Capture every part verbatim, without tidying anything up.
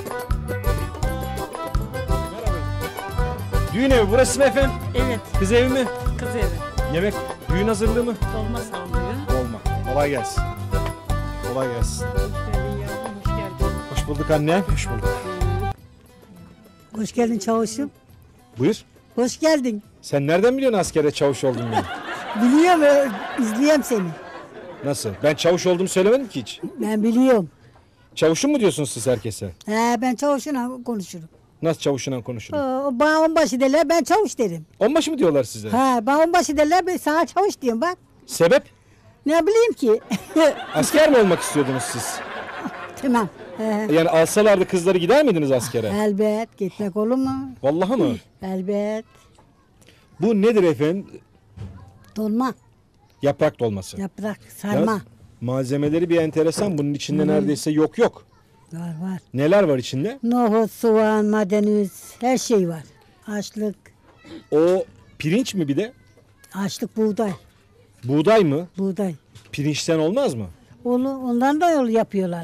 Düğün evi burası mı efendim? Evet. Kız evi mi? Kız evi. Yemek, düğün hazırlığı mı? Dolma sallıyor. Olma. Kolay gelsin. Kolay gelsin. Hoş geldin yavrum, hoş geldin. Hoş bulduk annem. Hoş bulduk. Hoş geldin çavuşum. Buyur. Hoş geldin. Sen nereden biliyorsun askere çavuş olduğumu? Biliyorum, e, izleyeyim seni. Nasıl? Ben çavuş olduğumu söylemedim ki hiç. Ben biliyorum. Çavuşum mu diyorsunuz siz herkese? He, ben çavuşla konuşurum. Nasıl çavuşuna konuşurum? O, bana onbaşı derler, ben çavuş derim. Onbaşı mı diyorlar size? He, bana onbaşı derler, ben sana çavuş diyorum bak. Sebep? Ne bileyim ki. Asker mi olmak istiyordunuz siz? Tamam. He. Yani alsalardı kızları gider miydiniz askere? Elbet, gitmek olur mu? Vallahi mı? Elbet. Bu nedir efendim? Dolma, Yaprak dolması. yaprak, sarma. Ya, malzemeleri bir enteresan. Bunun içinde neredeyse yok yok. Var var. Neler var içinde? Nohut, soğan, maydanoz, her şey var. Açlık, O pirinç mi bir de? açlık buğday, Buğday mı? buğday. Pirinçten olmaz mı? Onu, ondan da yol yapıyorlar.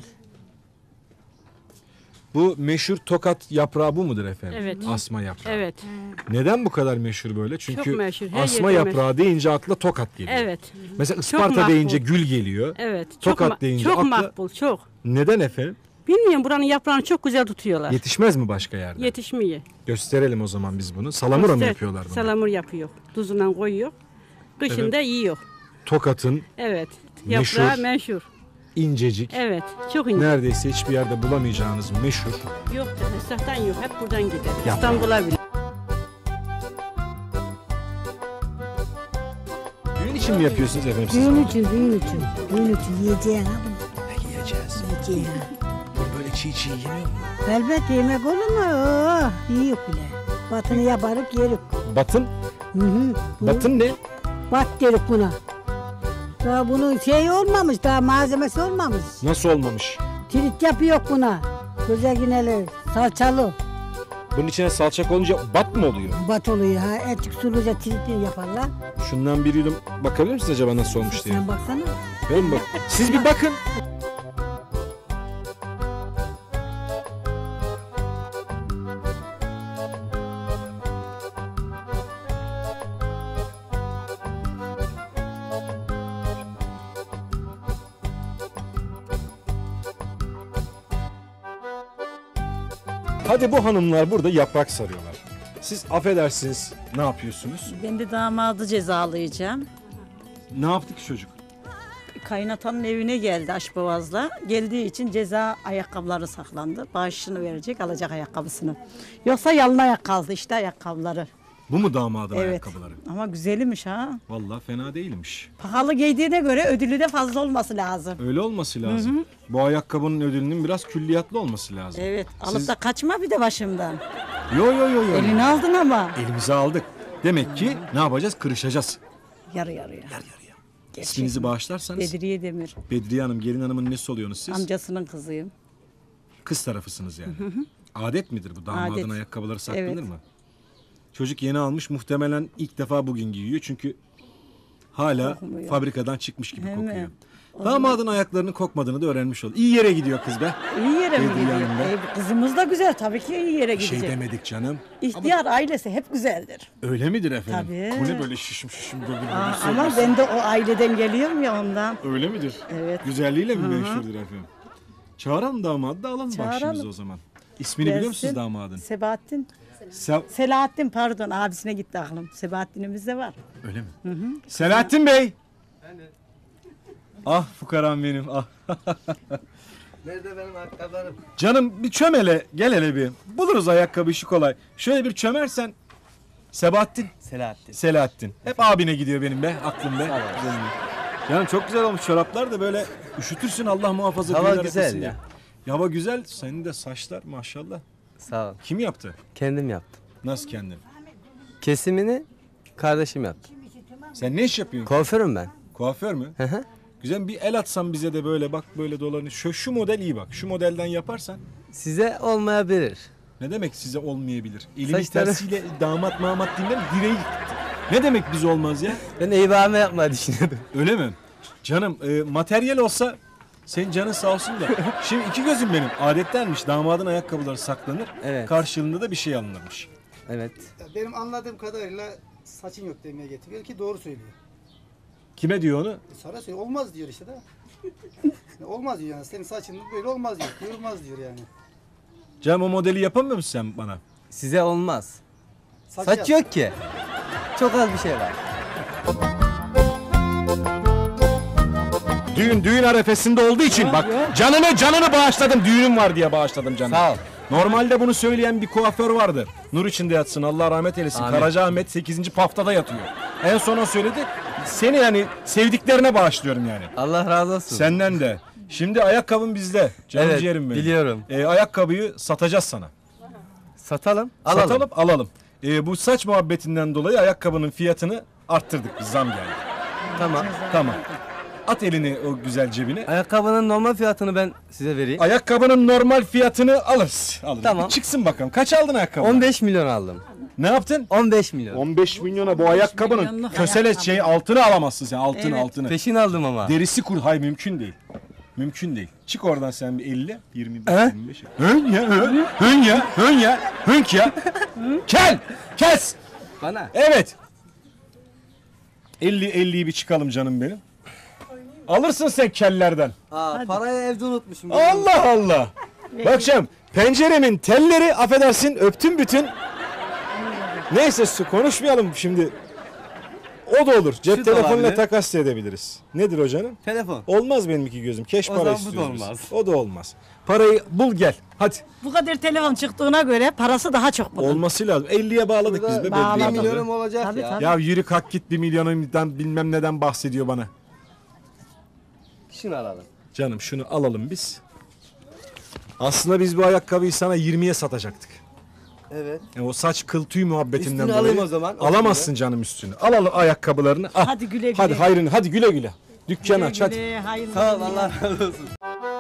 Bu meşhur tokat yaprağı bu mudur efendim? Evet. Asma yaprağı. Evet. Neden bu kadar meşhur böyle? Çünkü Çok meşhur, her asma yerde yaprağı deyince akla tokat geliyor. Evet. Mesela Isparta makbul. deyince gül geliyor. Evet. Tokat çok, deyince çok akla- makbul, çok. Neden efendim? Bilmiyorum, buranın yaprağını çok güzel tutuyorlar. Yetişmez mi başka yerde? Yetişmiyor. Gösterelim o zaman biz bunu. Salamura mı İşte yapıyorlar bunu? Salamur yapıyor. Tuzundan koyuyor. Kışında yiyor. Tokat'ın Evet. Meşhur. Yaprağı meşhur. incecik, Evet. Çok ince. neredeyse hiçbir yerde bulamayacağınız meşhur. Yok, esnaftan yok. Hep buradan gider. Yaprağı. İstanbul'a bile. Düğün için mi yapıyorsunuz efendim siz? Düğün bunu? için, düğün için. Düğün için yiyeceğin ha bunu. Peki yiyeceğiz. Yiyeceğin ha. Böyle çiğ çiğ yeniyor mu? Elbet yemek olur mu? Oh, yiyor bile. Batını yaparık yerik. Batın? Hı hı. Bu- Batın ne? Bat derik buna. Daha bunun şey olmamış, daha malzemesi olmamış. Nasıl olmamış? Tirit yapıyor buna. Güzel yineli, salçalı. Bunun içine salça konunca bat mı oluyor? Bat oluyor ha. Etik suluca tiritini yaparlar. Şundan bir yudum bakabilir misiniz acaba nasıl olmuş diye? Sen baksana. Ben bak. Siz bir bakın. Hadi bu hanımlar burada yaprak sarıyorlar. Siz affedersiniz ne yapıyorsunuz? Ben de damadı cezalayacağım. Ne yaptı ki çocuk? Kaynatanın evine geldi Aşboğaz'la. Geldiği için ceza ayakkabıları saklandı. Bağışını verecek, alacak ayakkabısını. Yoksa yalın ayak kaldı işte ayakkabıları. Bu mu damadın Evet. ayakkabıları? Ama güzelmiş ha. Vallahi fena değilmiş. Pahalı giydiğine göre ödülü de fazla olması lazım. Öyle olması lazım. Bu ayakkabının ödülünün biraz külliyatlı olması lazım. Evet, alıp Siz- da kaçma bir de başımdan. Yo yo yo yo. Elini aldın ama. Elimize aldık. Demek ki ne yapacağız? Kırışacağız. Yarı yarıya. Yarı yarıya. İsminizi bağışlarsanız. Bedriye Demir. Bedriye Hanım, gelin hanımın nesi oluyorsunuz siz? Amcasının kızıyım. Kız tarafısınız yani. Adet midir bu? Damadın Adet. ayakkabıları saklanır Evet. mı? Çocuk yeni almış, muhtemelen ilk defa bugün giyiyor çünkü hala Kokmuyor. fabrikadan çıkmış gibi Hemen. kokuyor. Damadın ayaklarının kokmadığını da öğrenmiş oldu. İyi yere gidiyor kız be. İyi yere mi Bedriye gidiyor? Hanım be. E, kızımız da güzel tabii ki iyi yere Bir şey gidecek. demedik canım. İhtiyar ailesi hep güzeldir. Öyle midir efendim? Tabii. Bu ne böyle şişim şişim böyle böyle Aa, ama söylüyorsun? ben de o aileden geliyorum ya ondan. Öyle midir? Evet. Güzelliğiyle mi meşhurdur efendim? Çağıralım damadı da alalım Çağıralım. başımıza o zaman. İsmini biliyor musunuz Gelsin. damadın? Sebahattin. Se- Selahattin pardon abisine gitti aklım. Sebahattin'imiz de var. Öyle mi? Selahattin Bey. Ah fukaram benim ah. Nerede benim ayakkabılarım? Canım bir çömele gel hele bir. Buluruz ayakkabı işi kolay. Şöyle bir çömersen. Sebahattin. Selahattin. Selahattin. Hep abine gidiyor benim be aklım be. Canım. Canım çok güzel olmuş çoraplar da böyle üşütürsün Allah muhafaza. Hava günler güzel yakasın ya. diye. Hava güzel. Senin de saçlar maşallah. Sağ ol. Kim yaptı? Kendim yaptım. Nasıl kendin? Kesimini kardeşim yaptı. Sen ne iş yapıyorsun? Kuaförüm ben. Kuaför mü? Hı hı. Güzel bir el atsan bize de böyle bak böyle dolanıyor. Şu, şu model iyi bak. Şu modelden yaparsan Size olmayabilir. ne demek size olmayabilir? Elimiz Saçları- tersiyle damat mamat dinler direği yıktı. Ne demek biz olmaz ya? Ben eyvahımı yapmayı düşünüyordum. Öyle mi? Canım e, materyal olsa Senin canın sağ olsun da. Şimdi iki gözüm benim. Adettenmiş damadın ayakkabıları saklanır. Evet. Karşılığında da bir şey alınırmış. Evet. Benim anladığım kadarıyla saçın yok demeye getiriyor ki doğru söylüyor. Kime diyor onu? Sana söylüyor olmaz diyor işte de. Olmaz diyor yani senin saçın böyle olmaz diyor. Kıvrılmaz diyor yani. Cem o modeli yapamıyor musun sen bana? Size olmaz. Saç, Saç yap. yok ki. Çok az bir şey var. Düğün düğün arefesinde olduğu için bak canını canını bağışladım. Düğünüm var diye bağışladım canını. Sağ ol. Normalde bunu söyleyen bir kuaför vardı. Nur içinde yatsın, Allah rahmet eylesin. Amin. Karacaahmet sekizinci paftada yatıyor. En son o söyledi. Seni yani sevdiklerine bağışlıyorum yani. Allah razı olsun. Senden de. Şimdi ayakkabın bizde. Canım Evet, ciğerim benim. biliyorum. Ee, ayakkabıyı satacağız sana. Satalım. Alalım. Satalım, alalım. Ee, bu saç muhabbetinden dolayı ayakkabının fiyatını arttırdık. Biz zam geldi. Tamam. Tamam. At elini o güzel cebine. Ayakkabının normal fiyatını ben size vereyim. Ayakkabının normal fiyatını alırız. alırız. Tamam. Bir çıksın bakalım. Kaç aldın ayakkabı? on beş milyon aldım. Ne yaptın? on beş milyon. on beş milyona bu ayakkabının milyonluk kösele ayakkabı. şey altını alamazsın sen. Altını Evet. altını. Peşin aldım ama. Derisi kur. Hayır mümkün değil. Mümkün değil. Çık oradan sen bir elli, yirmi beş, He? yirmi beş. Hın ya, hın, hın ya, hın ya, hınk ya. Kel, kes. Bana. Evet. elli, elliyi bir çıkalım canım benim. Alırsın sen kellerden. Aa, parayı evde unutmuşum. Allah Allah. Bak canım, penceremin telleri affedersin öptüm bütün. Neyse su konuşmayalım şimdi. O da olur. Cep Şu da telefonuyla olabilir. takas edebiliriz. Nedir o canım? Telefon. Olmaz benim iki gözüm. Keş O para zaman bu da istiyoruz biz. olmaz. O da olmaz. Parayı bul gel. Hadi. Bu kadar telefon çıktığına göre parası daha çok bunun. Olması lazım. elliye bağladık biz be. Bağladık. Bedriye Bir abla. milyonum olacak Tabii, ya. tabii. Ya yürü kalk git bir milyonundan bilmem neden bahsediyor bana. Şunu alalım. Canım şunu alalım biz. Aslında biz bu ayakkabıyı sana yirmiye satacaktık. Evet. Yani o saç kıl tüy muhabbetinden Üstünü dolayı. alayım o zaman. Alamazsın canım üstünü. Al al ayakkabılarını. Al. Hadi güle güle. Hadi hayrını. Hadi güle güle. Dükkan aç hadi. Güle, hayırlı Sağ ol günler. Allah razı olsun.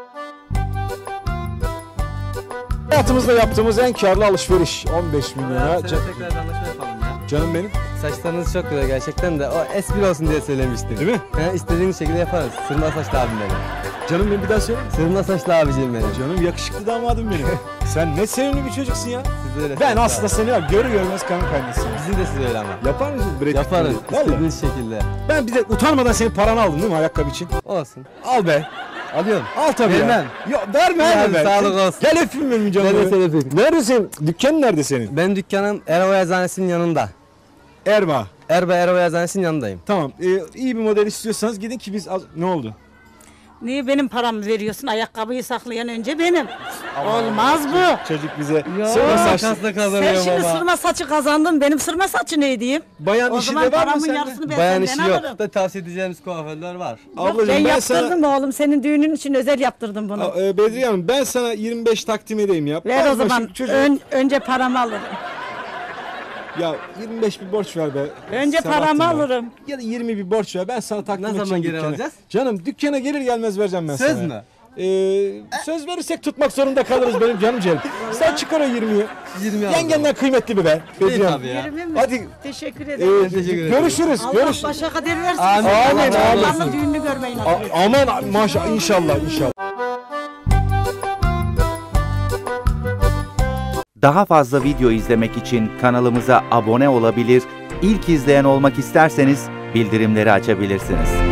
Hayatımızda yaptığımız en karlı alışveriş. on beş milyona. Seninle Can- tekrar anlaşma yapalım ya. canım benim. Saçlarınız çok güzel gerçekten de o espri olsun diye söylemiştim. Değil mi? He, istediğiniz şekilde yaparız. Sırma saçlı abim benim. Canım benim bir daha söyle. Sırma saçlı abicim benim. Canım yakışıklı damadım benim. Sen ne sevimli bir çocuksun ya. Siz de öyle Ben saçlı aslında abi. seni var, görür görmez kan kaynasın. Bizim de siz öyle ama. Yapar mısın? Brad Pitt Yaparız. gibi? Vallahi. İstediğiniz şekilde. Ben bir de utanmadan senin paranı aldım değil mi ayakkabı için? Olsun. Al be. Alıyorum. Al tabii Vermem. ya. Yok verme Yani abi be. sağlık olsun. Gel öpeyim benim canım. Ben de benim. seni öpeyim. Nerede senin? Dükkanın nerede senin? Benim dükkanım Erova Eczanesi'nin yanında. Erbaa. Erba Erova Eczanesi'nin yanındayım. Tamam. Ee, iyi bir model istiyorsanız gidin ki biz... az- Ne oldu? Niye benim paramı veriyorsun? Ayakkabıyı saklayan önce benim. Olmaz bu. Çocuk bize Yok. sırma saç... Makasla Sen kazanıyorum şimdi ama. sırma saçı kazandın. Benim sırma saçı ne diyeyim? Bayan O işi zaman de var mı paramın sende? yarısını ben Bayan senden işi yok. alırım. Da tavsiye edeceğimiz kuaförler var. Yok, Ablacığım, ben, ben yaptırdım sana- oğlum. Senin düğünün için özel yaptırdım bunu. Aa, e, Bedriye Hanım ben sana yirmi beş takdim edeyim ya. Ver Bakma o zaman. şu çocuğu- Ön- önce paramı alırım. Ya yirmi beş bir borç ver be. Önce Sabahattin paramı ya. alırım. Ya da yirmi bir borç ver ben sana takdim Ne edeceğim zaman geri dükkana. alacağız? Canım dükkana gelir gelmez vereceğim ben Söz sana. mü? Ee, söz verirsek tutmak zorunda kalırız benim canım ciğerim. Sen çıkar o yirmiyi. yirmi aldım. Yengenden kıymetli mi be? Değil Bedriye Hanım. tabii ya. Yirmi mi? Hadi Teşekkür e, ederim. teşekkür ederim. görüşürüz. Allah Görüş. başa kader versin. Amin. Amin, amin. Allah'ın düğününü görmeyin. A- aman maşallah inşallah inşallah. Daha fazla video izlemek için kanalımıza abone olabilir, ilk izleyen olmak isterseniz bildirimleri açabilirsiniz.